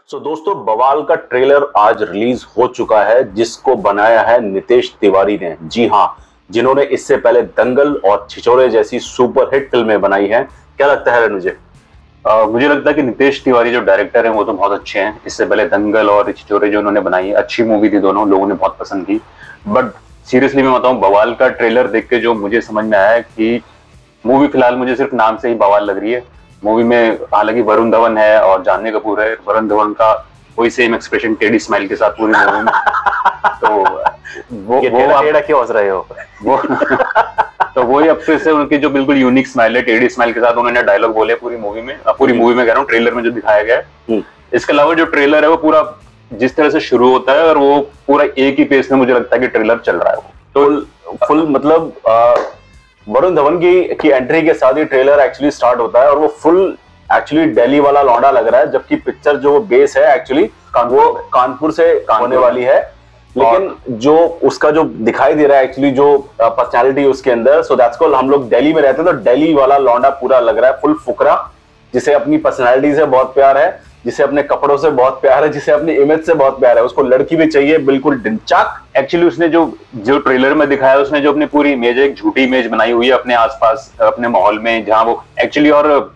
दोस्तों बवाल का ट्रेलर आज रिलीज हो चुका है जिसको बनाया है नितेश तिवारी ने। जी हाँ, जिन्होंने इससे पहले दंगल और छिछोरे जैसी सुपर हिट फिल्में बनाई हैं। क्या लगता है मुझे? मुझे लगता है कि नितेश तिवारी जो डायरेक्टर हैं वो तो बहुत अच्छे हैं। इससे पहले दंगल और छिछोरे जो उन्होंने बनाई है, अच्छी मूवी थी, दोनों लोगों ने बहुत पसंद की। बट सीरियसली मैं बताऊं, बवाल का ट्रेलर देख के जो मुझे समझ में आया है कि मूवी फिलहाल मुझे सिर्फ नाम से ही बवाल लग रही है। मूवी में हालांकि वरुण धवन है और जानवी कपूर है। वरुण धवन का वही सेम एक्सप्रेशन टेढ़ी स्माइल के साथ पूरी मूवी में। तो वो टेढ़ा क्यों हंस रहे हो? वो तो वही अब फिर से उनकी जो बिल्कुल यूनिक स्माइल है, टेढ़ी स्माइल के साथ उन्होंने डायलॉग बोले पूरी मूवी में कह रहा हूँ, ट्रेलर में जो दिखाया गया है। इसके अलावा जो ट्रेलर है वो पूरा जिस तरह से शुरू होता है और वो पूरा एक ही पेस में मुझे लगता है कि ट्रेलर चल रहा है। तो फुल मतलब वरुण धवन की एंट्री के साथ ही ट्रेलर एक्चुअली स्टार्ट होता है और वो फुल एक्चुअली दिल्ली वाला लौंडा लग रहा है, जबकि पिक्चर जो बेस है एक्चुअली वो कानपुर से होने वाली है। लेकिन जो उसका जो दिखाई दे रहा है एक्चुअली जो पर्सनालिटी उसके अंदर, सो दैट्स कॉल्ड, हम लोग दिल्ली में रहते हैं तो दिल्ली वाला लौंडा पूरा लग रहा है, फुल फुकरा, जिसे अपनी पर्सनालिटी से बहुत प्यार है, जिसे अपने कपड़ों से बहुत प्यार है, जिसे अपनी इमेज से बहुत प्यार है। उसको लड़की भी चाहिए बिल्कुल डिंचाक। एक्चुअली उसने जो ट्रेलर में दिखाया, उसने जो अपनी पूरी इमेज है, एक झूठी इमेज बनाई हुई है अपने आसपास, अपने माहौल में, जहां वो एक्चुअली और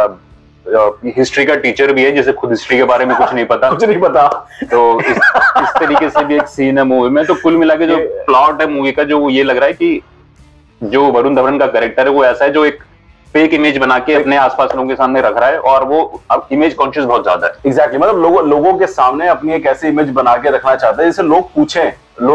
हिस्ट्री का टीचर भी है, जिसे खुद हिस्ट्री के बारे में कुछ नहीं पता। तो इस तरीके से भी एक सीन है मूवी में। तो कुल मिला के जो प्लॉट है मूवी का, जो ये लग रहा है कि जो वरुण धवन का कैरेक्टर है वो ऐसा है जो एक फेक इमेज बना के अपने आसपास लोगों के सामने रख रहा है और वो अब इमेज कॉन्शियस बहुत ज्यादा है। एग्जैक्टली, मतलब लोगों के सामने अपनी एक ऐसी इमेज बना के रखना चाहते हैं जिससे लोग पूछें,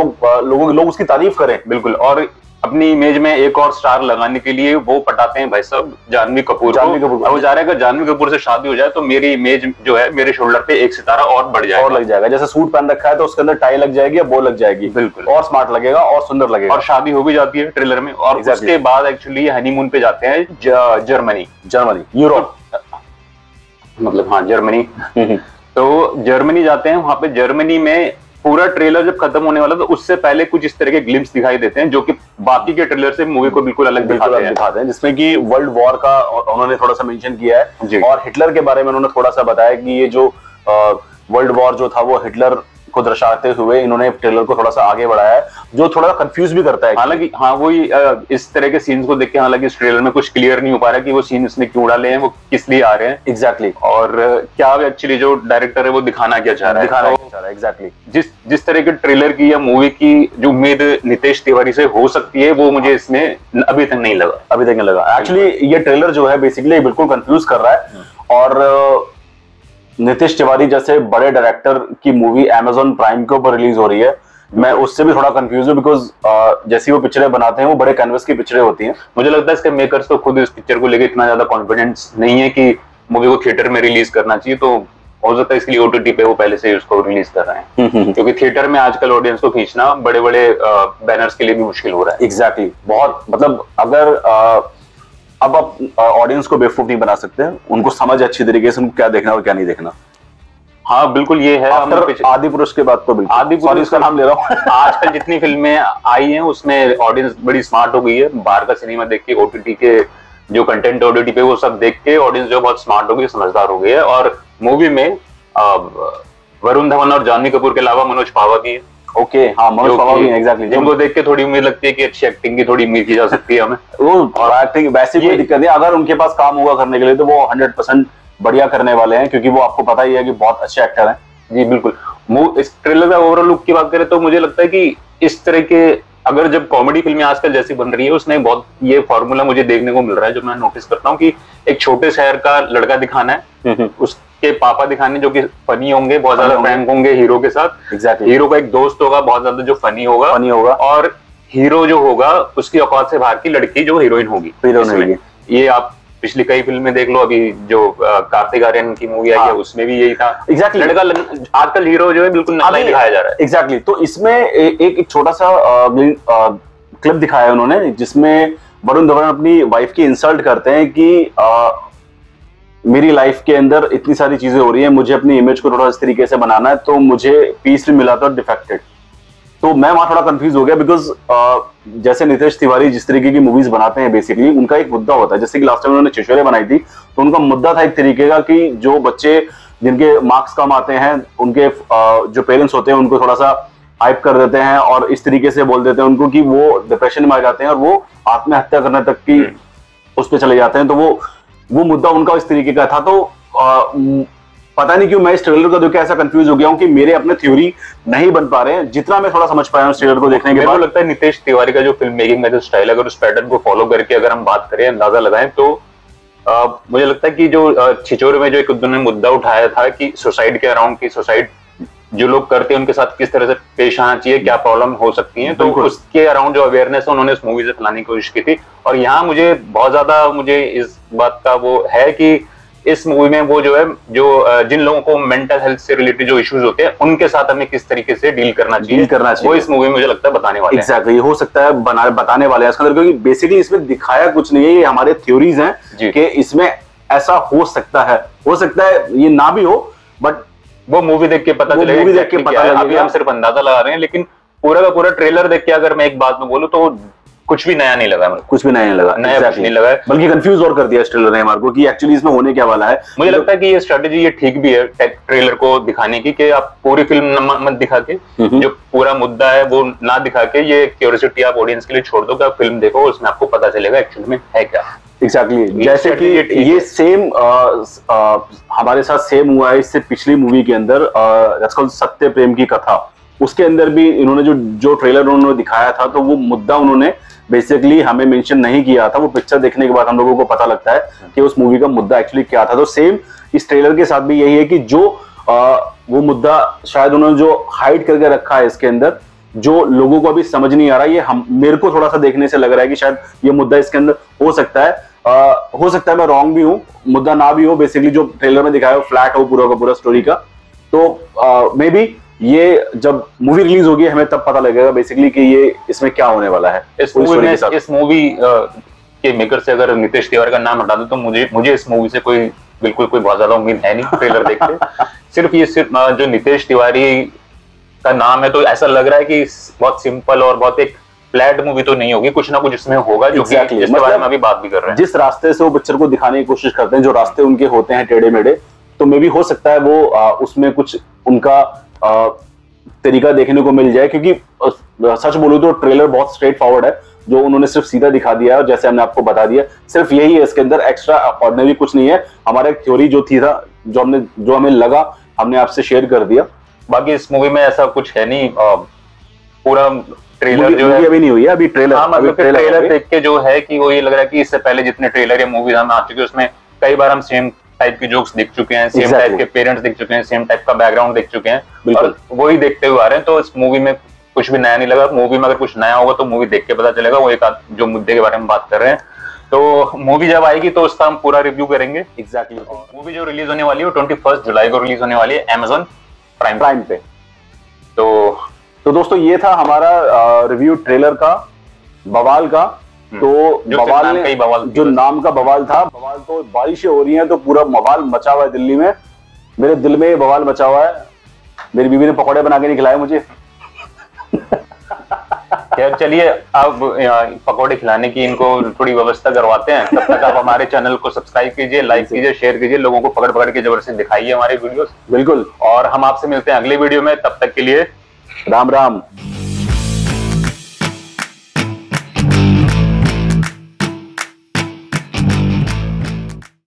लोग उसकी तारीफ करें। बिल्कुल। और अपनी इमेज में एक और स्टार लगाने के लिए वो पटाते हैं भाई साहब जानवी कपूर। वो जा रहा है, जानवी कपूर से शादी हो जाए तो मेरी इमेज जो है, मेरे शोल्डर पे एक सितारा और बढ़ जाएगा, और लग जाएगा। जैसे सूट पहन रखा है तो उसके अंदर टाई लग जाएगी, वो लग जाएगी, बिल्कुल, और स्मार्ट लगेगा और सुंदर लगेगा। और शादी हो भी जाती है ट्रेलर में। और उसके बाद एक्चुअली हनीमून पे जाते हैं जर्मनी, यूरोप, मतलब हाँ जर्मनी। तो जर्मनी जाते हैं, वहां पे जर्मनी में पूरा ट्रेलर जब खत्म होने वाला तो उससे पहले कुछ इस तरह के ग्लिम्स दिखाई देते हैं जो कि बाकी के ट्रेलर से मूवी को बिल्कुल अलग दिखाते हैं, जिसमें कि वर्ल्ड वॉर का उन्होंने थोड़ा सा मेंशन किया है और हिटलर के बारे में उन्होंने थोड़ा सा बताया कि ये जो वर्ल्ड वॉर जो था वो हिटलर को दर्शाते हुए इन्होंने ट्रेलर को थोड़ा सा आगे बढ़ाया है, जो थोड़ा कंफ्यूज भी करता है। हालांकि हाँ वही इस तरह के सीन्स को देख के हालांकि इस ट्रेलर में कुछ क्लियर नहीं हो पा रहा कि वो सीन इसने क्यों डाले हैं, वो किस लिए आ रहे हैं एग्जैक्टली, और क्या एक्चुअली जो डायरेक्टर है वो दिखाना क्या चाह रहा है। एग्जैक्टली जिस तरह के ट्रेलर की या मूवी की जो उम्मीद नितेश तिवारी से हो सकती है, वो मुझे इसमें अभी तक नहीं लगा। एक्चुअली ये ट्रेलर जो है बेसिकली बिल्कुल कंफ्यूज कर रहा है। और नितेश तिवारी जैसे बड़े डायरेक्टर की मूवी Amazon प्राइम के ऊपर रिलीज हो रही है, मैं उससे भी थोड़ा कंफ्यूज हूँ, बिकॉज जैसी वो पिक्चरें बनाते हैं वो बड़े कैनवस की पिक्चरें होती हैं। मुझे लगता है इसके मेकर्स तो खुद इस पिक्चर को लेकर इतना ज्यादा कॉन्फिडेंस नहीं है कि मूवी को थिएटर में रिलीज करना चाहिए, तो हो सकता है इसके लिए OTT पे वो पहले से उसको रिलीज कर रहे हैं। क्योंकि थिएटर में आजकल ऑडियंस को खींचना बड़े बड़े बैनर्स के लिए भी मुश्किल हो रहा है। एग्जैक्टली, बहुत मतलब अगर अब आप ऑडियंस को बेवकूफ नहीं बना सकते, उनको समझ अच्छी तरीके से उनको क्या देखना और क्या नहीं देखना। हाँ बिल्कुल, ये है आदि पुरुष के बाद तो बिल्कुल आदि पुरुष का नाम ले रहा हूँ। आजकल जितनी फिल्में आई हैं उसमें ऑडियंस बड़ी स्मार्ट हो गई है। बाहर का सिनेमा देख के, OTT के जो कंटेंट OTT पे वो सब देख के ऑडियंस जो बहुत स्मार्ट हो गई, समझदार हो गई है। और मूवी में वरुण धवन और जानवी कपूर के अलावा मनोज पावा भी है। ओके, हाँ मनोज पावा भी, एग्जैक्टली, जिनको देख के थोड़ी उम्मीद लगती है कि अच्छी एक्टिंग की थोड़ी उम्मीद की जा सकती है हमें। और एक्टिंग वैसे कोई दिक्कत नहीं, अगर उनके पास काम होगा करने के लिए तो वो 100% बढ़िया करने वाले हैं, क्योंकि वो आपको पता ही है कि बहुत अच्छे एक्टर हैं। जी बिल्कुल। इस ट्रेलर का ओवरऑल लुक की बात करें तो मुझे लगता है कि इस तरह के अगर जब कॉमेडी फिल्में आजकल जैसी बन रही है, उसने बहुत ये फॉर्मूला मुझे देखने को मिल रहा है, जो मैं नोटिस करता हूँ कि एक छोटे शहर का लड़का दिखाना है, उसके पापा दिखाने जो कि फनी होंगे, बहुत ज्यादा फ्रैंक होंगे हीरो के साथ। एग्जैक्टली, हीरो का एक दोस्त होगा बहुत ज्यादा जो फनी होगा, और हीरो जो होगा उसकी औकात से बाहर की लड़की जो हीरोइन होगी। ये आप पिछली कई फिल्में देख लो, अभी जो कार्तिक आर्यन की मूवी आई है उसमें भी यही था। एग्जैक्टली, लड़का आजकल हीरो जो है बिल्कुल नकली दिखाया जा रहा है। एग्जैक्टली, तो इसमें एक छोटा सा क्लिप दिखाया है उन्होंने, जिसमें वरुण धवन अपनी वाइफ की इंसल्ट करते हैं कि मेरी लाइफ के अंदर इतनी सारी चीजें हो रही है, मुझे अपनी इमेज को थोड़ा इस तरीके से बनाना है, तो मुझे पीस भी मिला था डिफेक्टेड। तो मैं वहां थोड़ा कंफ्यूज हो गया, बिकॉज जैसे नितेश तिवारी जिस तरीके की मूवीज बनाते हैं बेसिकली उनका एक मुद्दा होता है। जैसे कि लास्ट टाइम उन्होंने छिछोरे बनाई थी तो उनका मुद्दा था एक तरीके का कि जो बच्चे जिनके मार्क्स कम आते हैं, उनके जो पेरेंट्स होते हैं उनको थोड़ा सा हाइप कर देते हैं और इस तरीके से बोल देते हैं उनको कि वो डिप्रेशन में आ जाते हैं और वो आत्महत्या करने तक की उस पर चले जाते हैं। तो वो मुद्दा उनका इस तरीके का था। तो पता नहीं क्यों मैं इस ट्रेलर को देख के ऐसा कंफ्यूज हो गया हूं कि मेरे अपने थ्योरी नहीं बन पा रहे हैं जितना मैं थोड़ा समझ पाया हूं इस ट्रेलर को देखने के बाद। लगता है नितेश तिवारी का जो फिल्म मेकिंग का जो स्टाइल है, अगर उस पैटर्न को फॉलो करके अगर हम बात करें, अंदाजा लगाएं, तो मुझे लगता है कि जो छिछोरे में जो एक उन्होंने मुद्दा उठाया था कि सुसाइड के अराउंड की, सुसाइड जो लोग करते हैं उनके साथ किस तरह से पेश आना चाहिए, क्या प्रॉब्लम हो सकती है, तो उसके अराउंड जो अवेयरनेस है उन्होंने इस मूवी से फैलाने की कोशिश की थी। और यहाँ मुझे बहुत ज्यादा इस बात का वो है कि इस मूवी में वो जो है, जो जिन लोगों को मेंटल हेल्थ से रिलेटेड जो इश्यूज होते हैं उनके साथ हमें किस तरीके से डील करना चाहिए वो इस मूवी में मुझे लगता है बताने वाले हैं। एग्जैक्टली, हो सकता है बताने वाले हैं इसके अंदर, क्योंकि बेसिकली इसमें दिखाया कुछ नहीं है, ये हमारे थ्योरीज हैं कि इसमें ऐसा हो सकता है ये ना भी हो, बट वो मूवी देख के पता चलेगा। मूवी देख के पता लगेगा। अभी हम सिर्फ अंदाजा लगा रहे हैं, लेकिन पूरा का पूरा ट्रेलर देख के अगर मैं एक बात में बोलूं तो कुछ भी नया नहीं लगा, कुछ भी नया नहीं लगा, कुछ नहीं लगा, बल्कि कंफ्यूज और कर दिया इस ट्रेलर ने हमारे को कि एक्चुअली इसमें होने क्या वाला है। मुझे लगता है कि ये स्ट्रेटेजी ये ठीक भी है ट्रेलर को दिखाने की, कि आप पूरी फिल्म मत दिखा के, जो पूरा मुद्दा है वो ना दिखा के, ये क्यूरियोसिटी आप ऑडियंस के लिए छोड़ दो कि आप फिल्म देखो, उसमें आपको पता चलेगा एक्चुअली में है क्या। एग्जैक्टली, जैसे कि ये सेम हमारे साथ सेम हुआ है इससे पिछली मूवी के अंदर, सत्य प्रेम की कथा, उसके अंदर भी इन्होंने जो ट्रेलर उन्होंने दिखाया था, तो वो मुद्दा उन्होंने बेसिकली हमें मेंशन नहीं किया था। वो पिक्चर देखने के बाद हम लोगों को पता लगता है कि उस मूवी का मुद्दा एक्चुअली क्या था। तो सेम इस ट्रेलर के साथ भी यही है कि जो वो मुद्दा शायद उन्होंने जो हाइड करके रखा है इसके अंदर, जो लोगों को अभी समझ नहीं आ रहा, ये मेरे को थोड़ा सा देखने से लग रहा है कि शायद ये मुद्दा इसके अंदर हो सकता है मैं रॉन्ग भी हूं, मुद्दा ना भी हो, बेसिकली जो ट्रेलर में दिखाया फ्लैट हो पूरा का पूरा स्टोरी का। तो मे बी ये जब मूवी रिलीज होगी हमें तब पता लगेगा बेसिकली कि ये इसमें क्या होने वाला है। इस मूवी के मेकर से अगर नितेश तिवारी का नाम हटा दो तो मुझे इस मूवी से बिल्कुल कोई बहुत ज्यादा उम्मीद है नहीं ट्रेलर देख के। सिर्फ जो नितेश तिवारी का नाम है तो ऐसा लग रहा है कि बहुत सिंपल और बहुत एक फ्लैट मूवी तो नहीं होगी, कुछ ना कुछ इसमें होगा जो जिसके बारे में अभी बात भी कर रहे हैं। जिस रास्ते से वो पिक्चर को दिखाने की कोशिश करते हैं, जो रास्ते उनके होते हैं टेढ़े मेढ़े, तो मे भी हो सकता है वो उसमें कुछ उनका तरीका देखने को मिल जाए। क्योंकि सच बोलूं तो ट्रेलर बहुत स्ट्रेट फॉरवर्ड है, जो उन्होंने सिर्फ सीधा दिखा दिया है, जैसे हमने आपको बता दिया, सिर्फ यही है, इसके अंदर एक्स्ट्रा ऑर्डिनरी कुछ नहीं है। हमारा एक थ्योरी जो थी था, जो हमें लगा, हमने आपसे शेयर कर दिया। बाकी इस मूवी में ऐसा कुछ है नहीं, पूरा ट्रेलर जो है अभी नहीं हुई है, अभी ट्रेलर, हाँ, मतलब ट्रेलर देख के जो है कि वो ये लग रहा है कि इससे पहले जितने ट्रेलर या मूवीज हमें आ चुके हैं उसमें कई बार हम सेम टाइप की जोक्स देख चुके हैं, सेम टाइप के पेरेंट्स देख चुके हैं, सेम टाइप का बैकग्राउंड देख चुके हैं, और वही देखते हुए आ रहे हैं। तो इस मूवी में कुछ भी नया नहीं लगा। मूवी में अगर कुछ नया होगा तो मूवी देख के पता चलेगा। वो एक जो मुद्दे के बारे में बात कर रहे हैं, तो मूवी जब आएगी तो उसका हम पूरा रिव्यू करेंगे। एग्जैक्टली। मूवी जो रिलीज होने वाली है वो 21 जुलाई को रिलीज होने वाली है Amazon प्राइम पे। तो दोस्तों ये था हमारा रिव्यू ट्रेलर का, बवाल का। तो बवाल ने जो नाम का बवाल था, बवाल तो बारिशें हो रही हैं तो पूरा बवाल मचा हुआ है दिल्ली में। मेरे दिल में बवाल मचा हुआ है। मेरी बीवी ने पकौड़े बना के नहीं खिलाए मुझे। यार चलिए अब पकौड़े खिलाने की इनको थोड़ी व्यवस्था करवाते हैं। तब तक आप हमारे चैनल को सब्सक्राइब कीजिए, लाइक कीजिए, शेयर कीजिए, लोगों को पकड़ पकड़ के जबरदस्ती दिखाइए हमारे वीडियोस। बिल्कुल। और हम आपसे मिलते हैं अगले वीडियो में, तब तक के लिए राम राम।